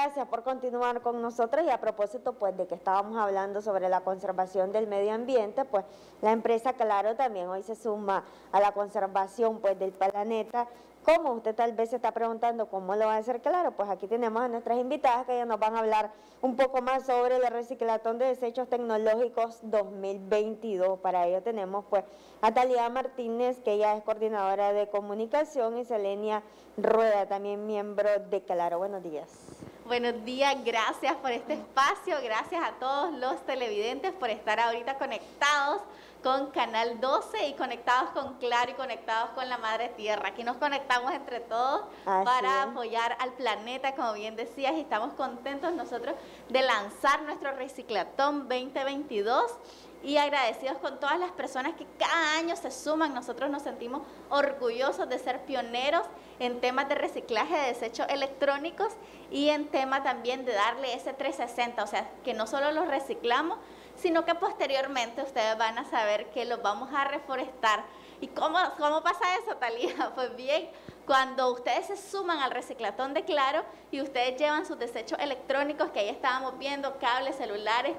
Gracias por continuar con nosotros y a propósito pues de que estábamos hablando sobre la conservación del medio ambiente, pues la empresa Claro también hoy se suma a la conservación pues del planeta. ¿Cómo? Usted tal vez se está preguntando cómo lo va a hacer Claro. Pues aquí tenemos a nuestras invitadas que ya nos van a hablar un poco más sobre el reciclatón de desechos tecnológicos 2022. Para ello tenemos pues a Talía Martínez, que ella es coordinadora de comunicación, y Selenia Rueda, también miembro de Claro. Buenos días. Buenos días, gracias por este espacio, gracias a todos los televidentes por estar ahorita conectados con Canal 12 y conectados con Claro y conectados con la Madre Tierra. Aquí nos conectamos entre todos para apoyar al planeta, como bien decías, y estamos contentos nosotros de lanzar nuestro Reciclatón 2022 y agradecidos con todas las personas que cada año se suman. Nosotros nos sentimos orgullosos de ser pioneros en temas de reciclaje de desechos electrónicos y en tema también de darle ese 360, o sea, que no solo los reciclamos, sino que posteriormente ustedes van a saber que los vamos a reforestar. ¿Y cómo pasa eso, Talía? Pues bien, cuando ustedes se suman al Reciclatón de Claro y ustedes llevan sus desechos electrónicos, que ahí estábamos viendo, cables, celulares,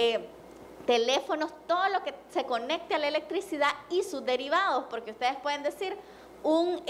teléfonos, todo lo que se conecte a la electricidad y sus derivados, porque ustedes pueden decir, un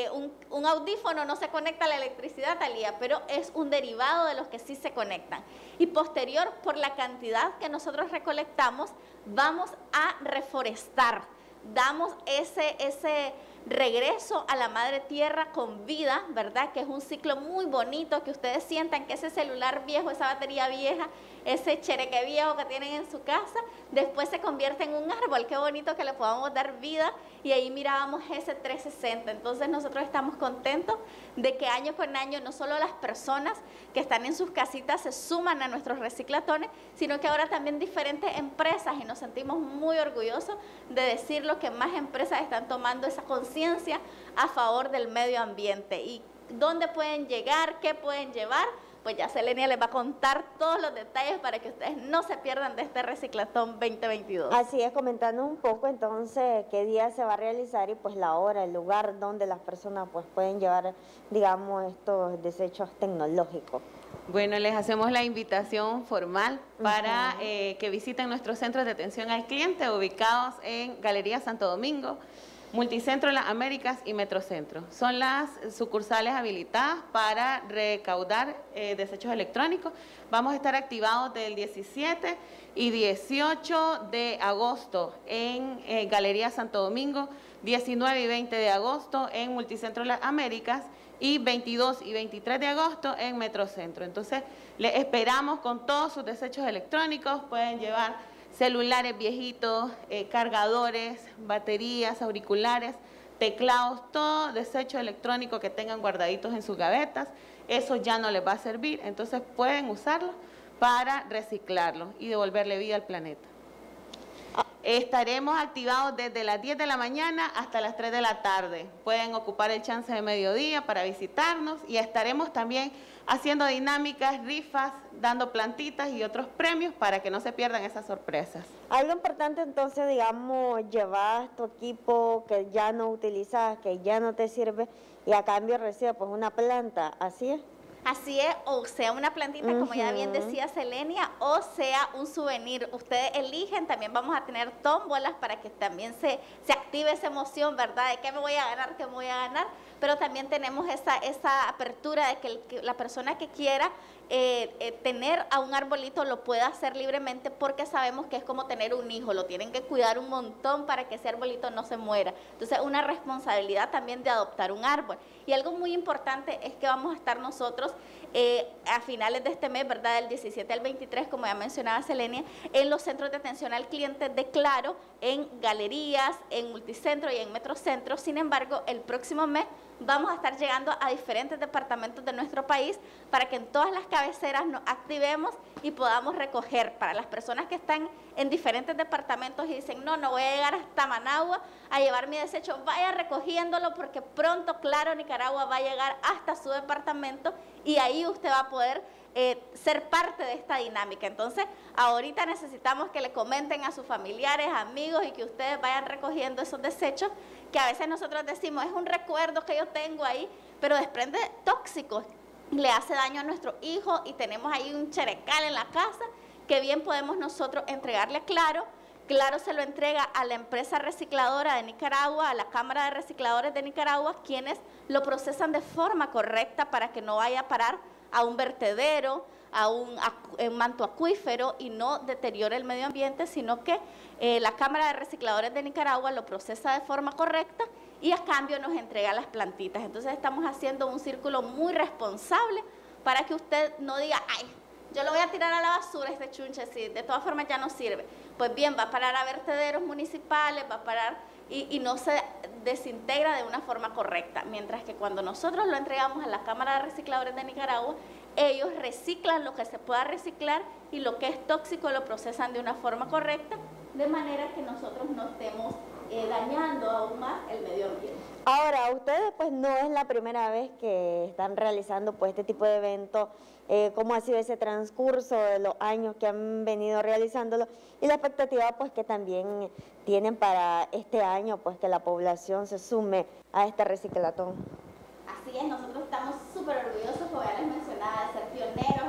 audífono no se conecta a la electricidad, Talía, pero es un derivado de los que sí se conectan. Y posterior, por la cantidad que nosotros recolectamos, vamos a reforestar. Damos ese regreso a la Madre Tierra con vida, ¿verdad? Que es un ciclo muy bonito, que ustedes sientan que ese celular viejo, esa batería vieja, ese chereque viejo que tienen en su casa, después se convierte en un árbol. Qué bonito que le podamos dar vida, y ahí mirábamos ese 360. Entonces nosotros estamos contentos de que año con año no solo las personas que están en sus casitas se suman a nuestros reciclatones, sino que ahora también diferentes empresas, y nos sentimos muy orgullosos de decirlo, que más empresas están tomando esa conciencia a favor del medio ambiente. ¿Y dónde pueden llegar? ¿Qué pueden llevar? Pues ya Selenia les va a contar todos los detalles para que ustedes no se pierdan de este Reciclatón 2022. Así es, comentando un poco entonces qué día se va a realizar y pues la hora, el lugar donde las personas pues pueden llevar, digamos, estos desechos tecnológicos. Bueno, les hacemos la invitación formal para que visiten nuestros centros de atención al cliente ubicados en Galería Santo Domingo, Multicentro Las Américas y Metrocentro. Son las sucursales habilitadas para recaudar desechos electrónicos. Vamos a estar activados del 17 y 18 de agosto en Galería Santo Domingo, 19 y 20 de agosto en Multicentro Las Américas y 22 y 23 de agosto en Metrocentro. Entonces, les esperamos con todos sus desechos electrónicos. Pueden llevar celulares viejitos, cargadores, baterías, auriculares, teclados, todo desecho electrónico que tengan guardaditos en sus gavetas. Eso ya no les va a servir, entonces pueden usarlo para reciclarlo y devolverle vida al planeta. Estaremos activados desde las 10 de la mañana hasta las 3 de la tarde. Pueden ocupar el chance de mediodía para visitarnos, y estaremos también haciendo dinámicas, rifas, dando plantitas y otros premios para que no se pierdan esas sorpresas. Algo importante entonces, digamos, llevas tu equipo que ya no utilizas, que ya no te sirve, y a cambio recibes pues una planta, ¿así es? Así es, o sea una plantita, como ya bien decía Selenia, o sea un souvenir. Ustedes eligen, también vamos a tener tómbolas para que también se active esa emoción, ¿verdad? De qué me voy a ganar, qué me voy a ganar. Pero también tenemos esa apertura de que la persona que quiera tener a un arbolito lo pueda hacer libremente, porque sabemos que es como tener un hijo, lo tienen que cuidar un montón para que ese arbolito no se muera. Entonces, una responsabilidad también de adoptar un árbol. Y algo muy importante es que vamos a estar nosotros a finales de este mes, ¿verdad? Del 17 al 23, como ya mencionaba Selenia, en los centros de atención al cliente de Claro, en galerías, en Multicentro y en Metrocentro. Sin embargo, el próximo mes vamos a estar llegando a diferentes departamentos de nuestro país para que en todas las cabeceras nos activemos y podamos recoger. Para las personas que están en diferentes departamentos y dicen, no voy a llegar hasta Managua a llevar mi desecho, vaya recogiéndolo, porque pronto Claro Nicaragua va a llegar hasta su departamento, y ahí usted va a poder ser parte de esta dinámica. Entonces, ahorita necesitamos que le comenten a sus familiares, amigos, y que ustedes vayan recogiendo esos desechos, que a veces nosotros decimos, es un recuerdo que yo tengo ahí, pero desprende tóxicos. le hace daño a nuestro hijo y tenemos ahí un cherecal en la casa, que bien podemos nosotros entregarle a Claro. Claro se lo entrega a la empresa recicladora de Nicaragua, a la Cámara de Recicladores de Nicaragua, quienes lo procesan de forma correcta para que no vaya a parar a un vertedero, a un manto acuífero y no deteriore el medio ambiente, sino que la Cámara de Recicladores de Nicaragua lo procesa de forma correcta y a cambio nos entrega las plantitas. Entonces estamos haciendo un círculo muy responsable para que usted no diga, ay, yo lo voy a tirar a la basura este chunche, si de todas formas ya no sirve. Pues bien, va a parar a vertederos municipales, va a parar y no se desintegra de una forma correcta. Mientras que cuando nosotros lo entregamos a la Cámara de Recicladores de Nicaragua, ellos reciclan lo que se pueda reciclar y lo que es tóxico lo procesan de una forma correcta, de manera que nosotros no estemos dañando aún más el medio ambiente. Ahora, ustedes pues no es la primera vez que están realizando pues este tipo de eventos. ¿Cómo ha sido ese transcurso de los años que han venido realizándolo y la expectativa pues que también tienen para este año, pues que la población se sume a este reciclatón? Así es, nosotros estamos súper orgullosos, como ya les mencionaba, de ser pioneros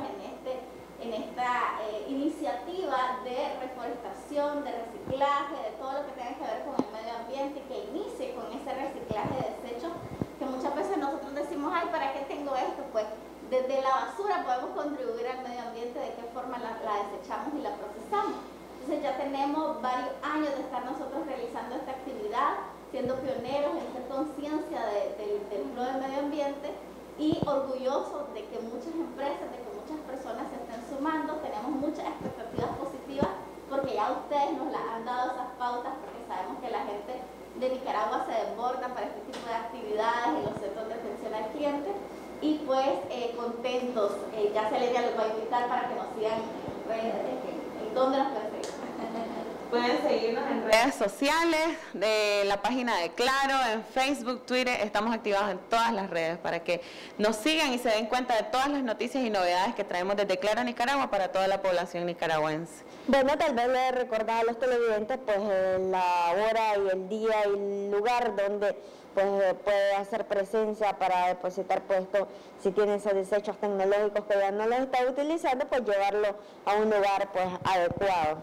en esta iniciativa de reforestación, de reciclaje, de todo lo que tenga que ver con el medio ambiente y que inicie con ese reciclaje de desechos, que muchas veces nosotros decimos, ay, ¿para qué tengo esto? Pues desde la basura podemos contribuir al medio ambiente, de qué forma la desechamos y la procesamos. Entonces ya tenemos varios años de estar nosotros realizando esta actividad, siendo pioneros en hacer conciencia del flow del medio ambiente y orgullosos de que muchas empresas, de que muchas personas se estén sumando. Tenemos muchas expectativas positivas porque ya ustedes nos las han dado esas pautas, porque sabemos que la gente de Nicaragua se desborda para este tipo de actividades en los centros de atención al cliente. Y pues contentos, ya Celeria los va a invitar para que nos sigan en redes. ¿Dónde nos pueden seguir? Pueden seguirnos en redes sociales, de la página de Claro, en Facebook, Twitter, estamos activados en todas las redes para que nos sigan y se den cuenta de todas las noticias y novedades que traemos desde Claro Nicaragua para toda la población nicaragüense. Bueno, tal vez le recordar a los televidentes pues la hora y el día y el lugar donde pues puede hacer presencia para depositar puesto, si tiene esos desechos tecnológicos que ya no los está utilizando, pues llevarlo a un lugar pues adecuado.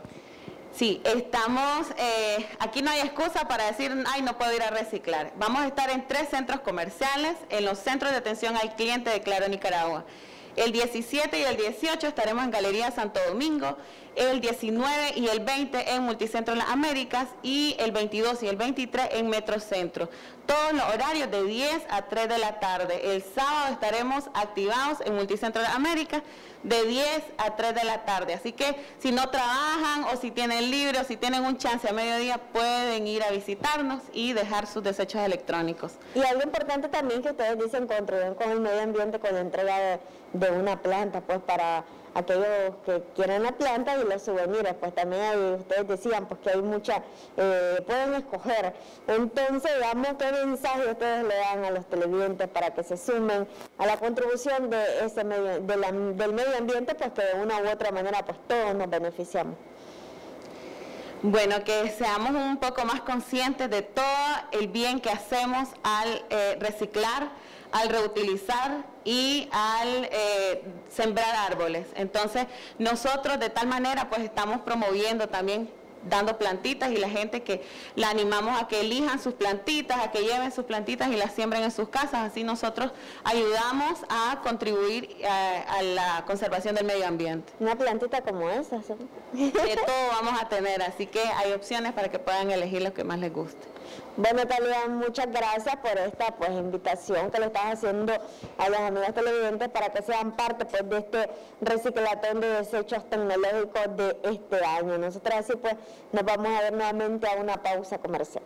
Sí, estamos, aquí no hay excusa para decir, ay, no puedo ir a reciclar. Vamos a estar en 3 centros comerciales, en los centros de atención al cliente de Claro Nicaragua. El 17 y el 18 estaremos en Galería Santo Domingo, el 19 y el 20 en Multicentro Las Américas y el 22 y el 23 en Metrocentro. Todos los horarios de 10 a 3 de la tarde. El sábado estaremos activados en Multicentro Las Américas de 10 a 3 de la tarde. Así que si no trabajan o si tienen libre o si tienen un chance a mediodía, pueden ir a visitarnos y dejar sus desechos electrónicos. Y algo importante también que ustedes dicen, contribuyen con el medio ambiente con la entrega de una planta, pues para aquellos que quieren la planta y los souvenirs, pues también hay, ustedes decían pues que hay muchas, pueden escoger. Entonces, digamos, ¿qué mensaje ustedes le dan a los televidentes para que se sumen a la contribución de ese medio, del medio ambiente, pues que de una u otra manera pues todos nos beneficiamos? Bueno, que seamos un poco más conscientes de todo el bien que hacemos al reciclar, al reutilizar y al sembrar árboles. Entonces, nosotros de tal manera pues estamos promoviendo también, dando plantitas, y la gente que la animamos a que elijan sus plantitas, a que lleven sus plantitas y las siembren en sus casas. Así nosotros ayudamos a contribuir a la conservación del medio ambiente. Una plantita como esa, ¿sí? De todo vamos a tener, así que hay opciones para que puedan elegir lo que más les guste. Bueno, Talía, muchas gracias por esta pues invitación que le estás haciendo a los amigos televidentes para que sean parte pues de este reciclatón de desechos tecnológicos de este año. Nosotros así pues nos vamos a ver nuevamente a una pausa comercial.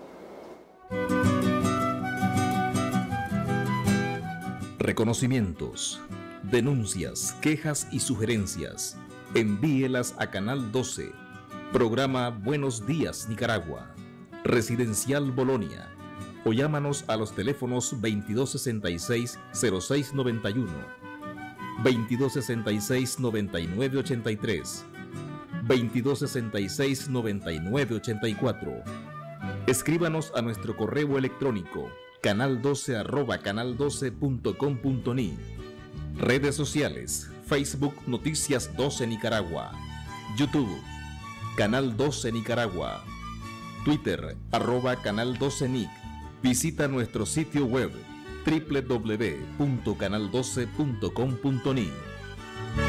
Reconocimientos, denuncias, quejas y sugerencias. Envíelas a Canal 12. Programa Buenos Días Nicaragua. Residencial Bolonia, o llámanos a los teléfonos 2266-0691, 2266-9983, 2266-9984. Escríbanos a nuestro correo electrónico canal12@canal12.com.ni. Redes sociales, Facebook Noticias 12 Nicaragua, YouTube, Canal 12 Nicaragua, Twitter, @Canal 12 Nic. Visita nuestro sitio web www.canal12.com.ni.